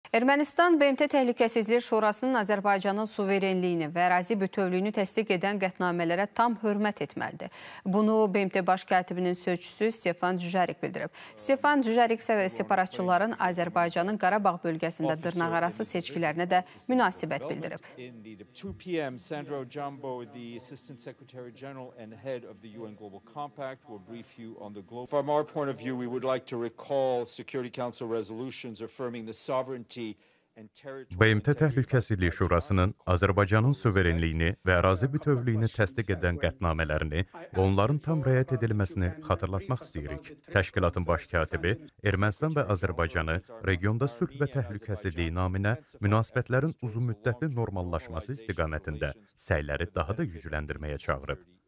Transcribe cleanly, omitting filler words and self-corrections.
Ermənistan BMT Təhlükəsizlik Şurasının Azərbaycanın suverenliyini və ərazi bütövlüyünü təsdiq edən qətnamələrə tam hörmət etməlidir. Bunu BMT Baş Katibinin sözçüsü Stefan Dujarrik bildirib. Stefan Dujarrik separatçıların Azərbaycanın Qarabağ bölgəsində dırnaqarası seçkilərinə də münasibət bildirib. From our point of view, we would like to recall Security Council resolutions affirming the sovereignty. BMT Təhlükəsizlik Şurasının Azərbaycanın suverenliyini və ərazi bütövlüyünü təsdiq edən qətnamələrini və onların tam rəayət edilməsini xatırlatmaq istəyirik. Təşkilatın baş katibi Ermənistan və Azərbaycanı regionda sülh və təhlükəsizlik naminə münasibətlərin uzunmüddətli normallaşması istiqamətində səyləri daha da gücləndirməyə çağırıb.